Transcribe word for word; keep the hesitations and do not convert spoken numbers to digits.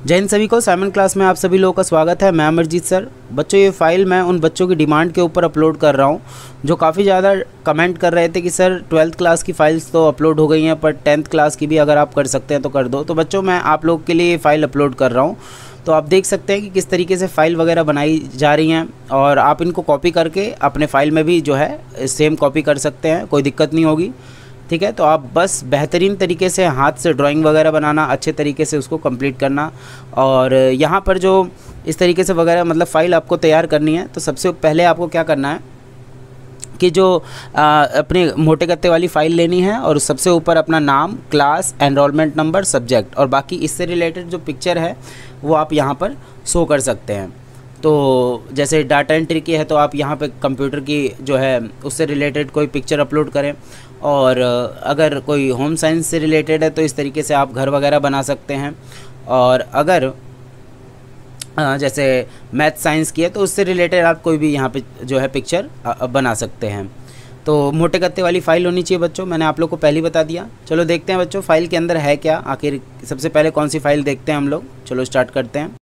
जय हिंद सभी को, साइमन क्लास में आप सभी लोगों का स्वागत है। मैं अमरजीत सर। बच्चों, ये फ़ाइल मैं उन बच्चों की डिमांड के ऊपर अपलोड कर रहा हूँ जो काफ़ी ज़्यादा कमेंट कर रहे थे कि सर ट्वेल्थ क्लास की फ़ाइल्स तो अपलोड हो गई हैं, पर टेंथ क्लास की भी अगर आप कर सकते हैं तो कर दो। तो बच्चों, मैं आप लोग के लिए ये फ़ाइल अपलोड कर रहा हूँ। तो आप देख सकते हैं कि किस तरीके से फ़ाइल वगैरह बनाई जा रही हैं, और आप इनको कॉपी करके अपने फ़ाइल में भी जो है सेम कॉपी कर सकते हैं, कोई दिक्कत नहीं होगी। ठीक है, तो आप बस बेहतरीन तरीके से हाथ से ड्राइंग वगैरह बनाना, अच्छे तरीके से उसको कंप्लीट करना। और यहाँ पर जो इस तरीके से वगैरह मतलब फ़ाइल आपको तैयार करनी है, तो सबसे पहले आपको क्या करना है कि जो आ, अपने मोटे गत्ते वाली फ़ाइल लेनी है, और सबसे ऊपर अपना नाम, क्लास, एनरोलमेंट नंबर, सब्जेक्ट, और बाकी इससे रिलेटेड जो पिक्चर है वो आप यहाँ पर शो कर सकते हैं। तो जैसे डाटा एंट्री की है तो आप यहाँ पे कंप्यूटर की जो है उससे रिलेटेड कोई पिक्चर अपलोड करें, और अगर कोई होम साइंस से रिलेटेड है तो इस तरीके से आप घर वगैरह बना सकते हैं। और अगर जैसे मैथ साइंस की है तो उससे रिलेटेड आप कोई भी यहाँ पे जो है पिक्चर बना सकते हैं। तो मोटे गत्ते वाली फ़ाइल होनी चाहिए बच्चों, मैंने आप लोग को पहले ही बता दिया। चलो देखते हैं बच्चों फ़ाइल के अंदर है क्या, आखिर सबसे पहले कौन सी फ़ाइल देखते हैं हम लोग। चलो स्टार्ट करते हैं।